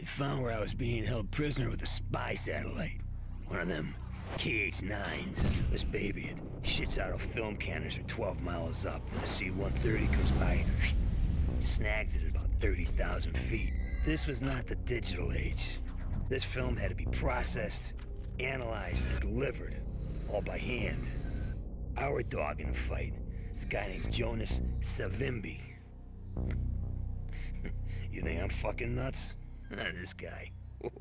They found where I was being held prisoner with a spy satellite. One of them KH-9s. This baby, it shits out a film canister 12 miles up. Then a C-130 comes by, snags it at about 30,000 feet. This was not the digital age. This film had to be processed, analyzed, and delivered, all by hand. Our dog in the fight is a guy named Jonas Savimbi. You think I'm fucking nuts? This guy.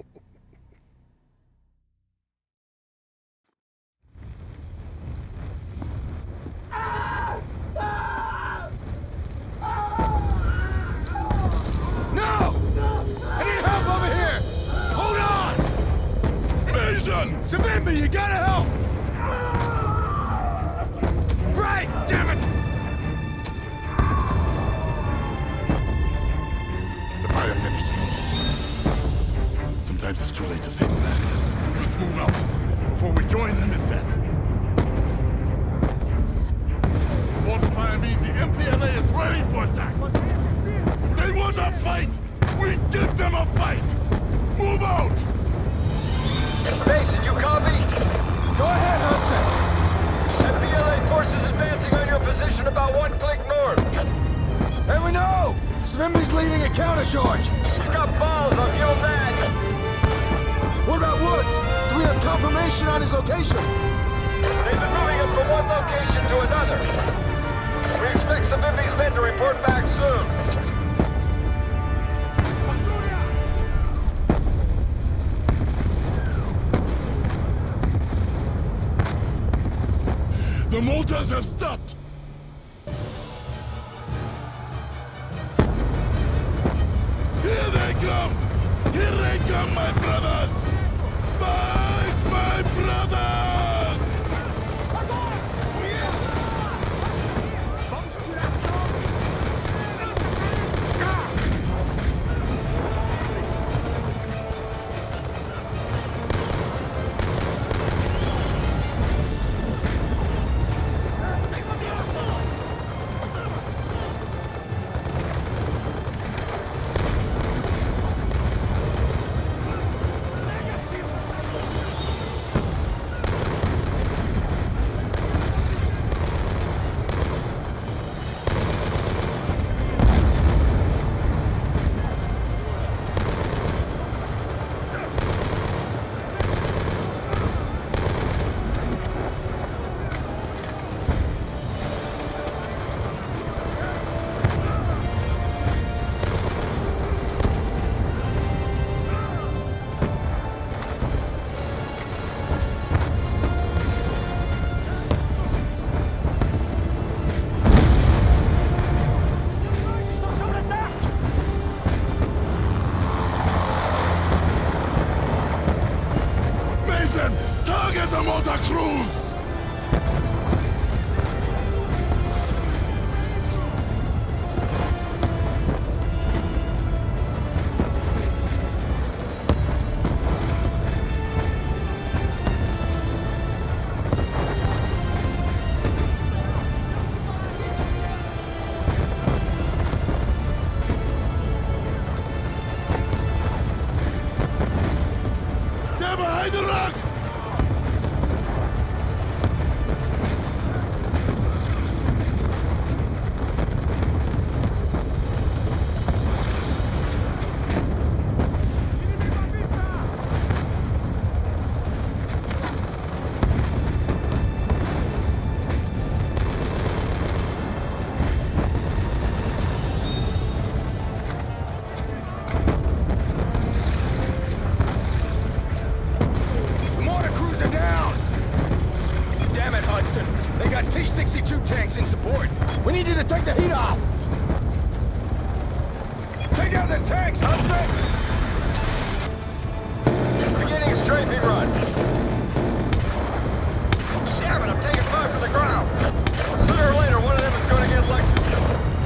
Savimbi, you gotta help! Right! Damn it! The fire finished him. Sometimes it's too late to save him. Let's move out before we join them in death. Multiplier means the MPLA is ready for attack. They want a fight! We give them a fight! Move out! Mason, you copy? Go ahead, Hudson! MPLA forces advancing on your position about 1 click north. Hey, we know! Savimbi's leading a countercharge! He's got balls on your back! What about Woods? Do we have confirmation on his location? They've been moving him from one location to another. We expect Savimbi's men to report back soon. The motors have stopped! Here they come! Here they come, my brothers! Fight, my brothers! Target the motor crews! They're behind the rocks! They got T-62 tanks in support. We need you to take the heat off. Take out the tanks, Hudson! Beginning strafing run. Damn it, I'm taking fire from the ground. Sooner or later, one of them is going to get electrocuted.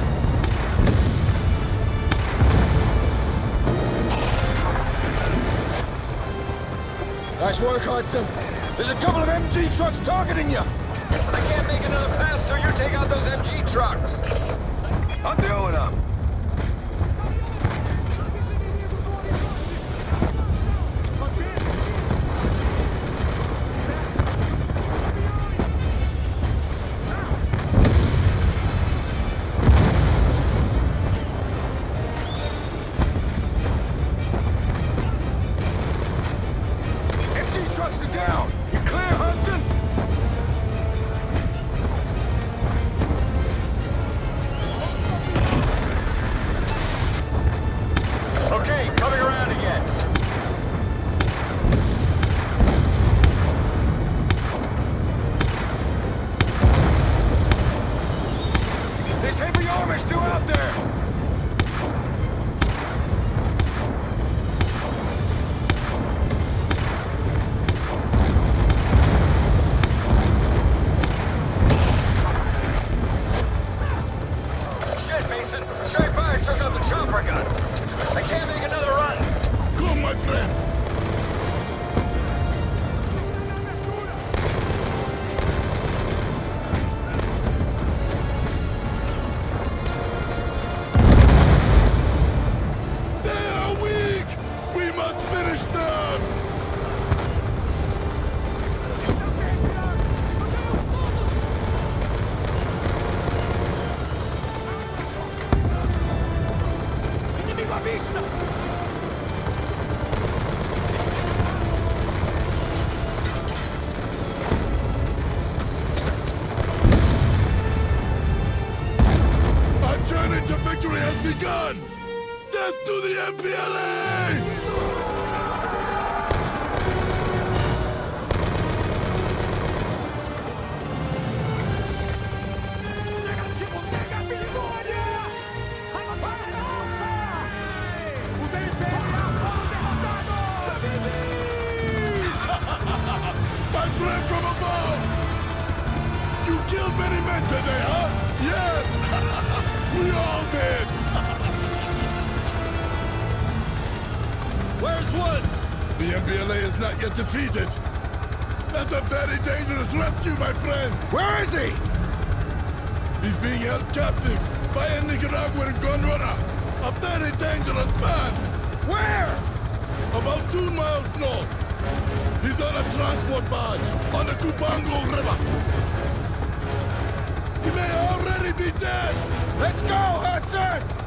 Nice work, Hudson. There's a couple of MG trucks targeting you. I can't make another pass till you take out those MG trucks. I'm doing them. MPLA! My friend from above! You killed many men today, huh? Yes! We all did! Where's Woods? The MPLA is not yet defeated. That's a very dangerous rescue, my friend! Where is he? He's being held captive by a Nicaraguan gun runner. A very dangerous man. Where? About 2 miles north. He's on a transport barge on the Cubango River. He may already be dead. Let's go, Hudson!